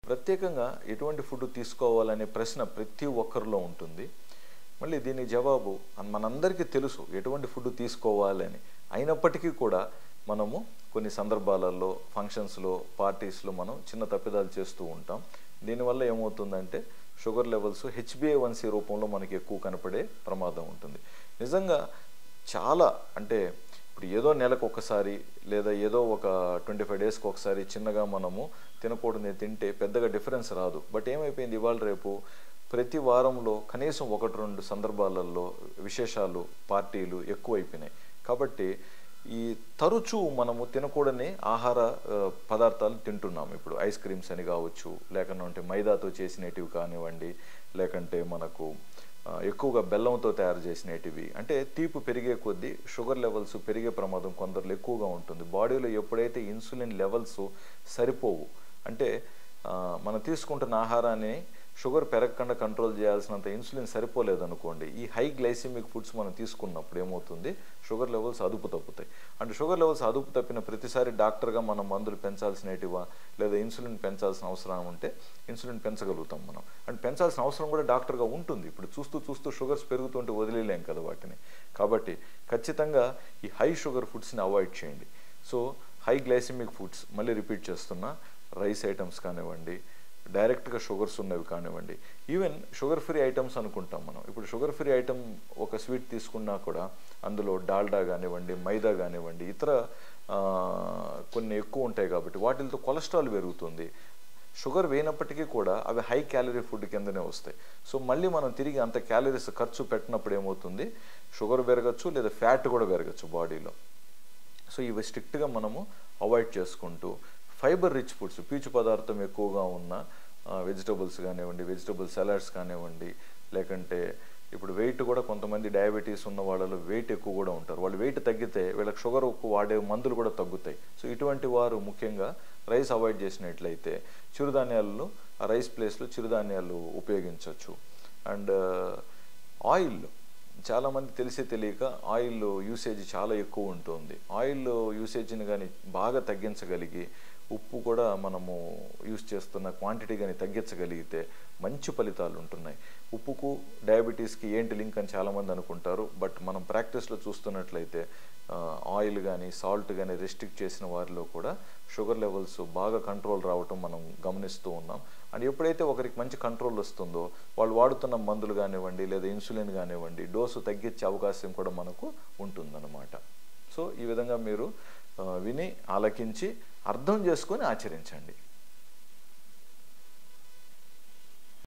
ప్రత్యేకంగా ఎటువంటి ఫుడ్ తీసుకోవాలనే ప్రశ్న ప్రతి ఒక్కరిలో ఉంటుంది. మళ్ళీ దీనికి జవాబు మనందరికీ తెలుసు ఎటువంటి ఫుడ్ తీసుకోవాలని. అయినప్పటికీ కూడా మనము కొన్ని సందర్భాలలో, ఫంక్షన్స్లో, పార్టీస్లో మనం చిన్న తప్పిదాలు చేస్తూ ఉంటాం. దీనివల్ల ఏమవుతుందంటే షుగర్ లెవెల్స్ HbA1c రూపంలో మనకి ఎక్కువ కనపడే ప్రమాదం ఉంటుంది. నిజంగా చాలా అంటే ఇప్పుడు ఏదో నెలకు ఒకసారి లేదా ఏదో ఒక 25 డేస్కి ఒకసారి చిన్నగా మనము తినకూడదు తింటే పెద్దగా డిఫరెన్స్ రాదు. బట్ ఏమైపోయింది, ఇవాళ రేపు ప్రతి వారంలో కనీసం 1-2 సందర్భాలలో విశేషాలు, పార్టీలు ఎక్కువైపోయినాయి. కాబట్టి ఈ తరచూ మనము తినకూడని ఆహార పదార్థాలు తింటున్నాము. ఇప్పుడు ఐస్ క్రీమ్స్ అని కావచ్చు, లేకుంటే మైదాతో చేసినటివి కానివ్వండి, లేకంటే మనకు ఎక్కువగా బెల్లంతో తయారు చేసినటివి. అంటే తీపి పెరిగే కొద్దీ షుగర్ లెవెల్స్ పెరిగే ప్రమాదం కొందరిలో ఎక్కువగా ఉంటుంది. బాడీలో ఎప్పుడైతే ఇన్సులిన్ లెవెల్స్ సరిపోవు, అంటే మనం తీసుకుంటున్న ఆహారాన్ని షుగర్ పెరగకుండా కంట్రోల్ చేయాల్సినంత ఇన్సులిన్ సరిపోలేదనుకోండి, ఈ హై గ్లైసిమిక్ ఫుడ్స్ మనం తీసుకున్నప్పుడు ఏమవుతుంది, షుగర్ లెవెల్స్ అదుపు తప్పుతాయి. అంటే షుగర్ లెవెల్స్ అదుపు తప్పిన ప్రతిసారి డాక్టర్గా మనం మందులు పెంచాల్సినటివా లేదా ఇన్సులిన్ పెంచాల్సిన అవసరం ఉంటే ఇన్సులిన్ పెంచగలుగుతాం మనం. అంటే పెంచాల్సిన అవసరం కూడా డాక్టర్గా ఉంటుంది. ఇప్పుడు చూస్తూ షుగర్స్ పెరుగుతుంటే వదిలేలేం కదా వాటిని. కాబట్టి ఖచ్చితంగా ఈ హై షుగర్ ఫుడ్స్ని అవాయిడ్ చేయండి. సో హై గ్లైసిమిక్ ఫుడ్స్, మళ్ళీ రిపీట్ చేస్తున్నా, రైస్ ఐటమ్స్ కానివ్వండి, డైరెక్ట్గా షుగర్స్ ఉన్నవి కానివ్వండి, ఈవెన్ షుగర్ ఫ్రీ ఐటమ్స్ అనుకుంటాం మనం. ఇప్పుడు షుగర్ ఫ్రీ ఐటమ్ ఒక స్వీట్ తీసుకున్నా కూడా అందులో డాల్డా కానివ్వండి, మైదా కానివ్వండి, ఇతర కొన్ని ఎక్కువ ఉంటాయి కాబట్టి వాటితో కొలెస్ట్రాల్ పెరుగుతుంది. షుగర్ వేయినప్పటికీ కూడా అవి హై క్యాలరీ ఫుడ్ కిందనే వస్తాయి. సో మళ్ళీ మనం తిరిగి అంత క్యాలరీస్ ఖర్చు పెట్టినప్పుడు ఏమవుతుంది, షుగర్ పెరగచ్చు లేదా ఫ్యాట్ కూడా పెరగచ్చు బాడీలో. సో ఇవి స్ట్రిక్ట్గా మనము అవాయిడ్ చేసుకుంటూ ఫైబర్ రిచ్ ఫుడ్స్, పీచు పదార్థం ఎక్కువగా ఉన్న వెజిటబుల్స్ కానివ్వండి, వెజిటబుల్ సలాడ్స్ కానివ్వండి, లేకంటే ఇప్పుడు వెయిట్ కూడా కొంతమంది డయాబెటీస్ ఉన్న వాళ్ళలో వెయిట్ ఎక్కువ కూడా ఉంటారు. వాళ్ళు వెయిట్ తగ్గితే వీళ్ళకి షుగర్ వాడే మందులు కూడా తగ్గుతాయి. సో ఇటువంటి వారు ముఖ్యంగా రైస్ అవాయిడ్ చేసినట్లయితే చిరుధాన్యాలను ఆ రైస్ ప్లేస్లో చిరుధాన్యాలు ఉపయోగించవచ్చు. అండ్ ఆయిల్, చాలామంది తెలియక ఆయిల్ యూసేజ్ చాలా ఎక్కువ ఉంటుంది. ఆయిల్ యూసేజ్ని కానీ బాగా తగ్గించగలిగి, ఉప్పు కూడా మనము యూస్ చేస్తున్న క్వాంటిటీ కానీ తగ్గించగలిగితే మంచి ఫలితాలు ఉంటున్నాయి. ఉప్పుకు డయాబెటీస్కి ఏంటి లింక్ అని చాలామంది అనుకుంటారు. బట్ మనం ప్రాక్టీస్లో చూస్తున్నట్లయితే ఆయిల్ కానీ సాల్ట్ కానీ రెస్ట్రిక్ట్ చేసిన వారిలో కూడా షుగర్ లెవెల్స్ బాగా కంట్రోల్ రావటం మనం గమనిస్తూ ఉన్నాం. అండ్ ఎప్పుడైతే ఒకరికి మంచి కంట్రోల్ వస్తుందో వాళ్ళు వాడుతున్న మందులు కానివ్వండి లేదా ఇన్సులిన్ కానివ్వండి డోసు తగ్గించే అవకాశం కూడా మనకు ఉంటుందన్నమాట. సో ఈ విధంగా మీరు విని ఆలకించి అర్థం చేసుకొని ఆచరించండి.